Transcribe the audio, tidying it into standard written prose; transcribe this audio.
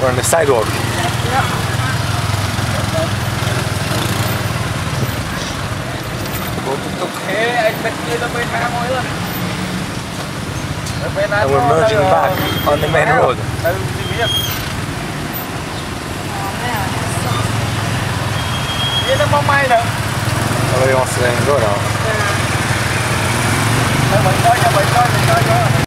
We're on the sidewalk. And we're merging back on the main road. Nobody wants to go now.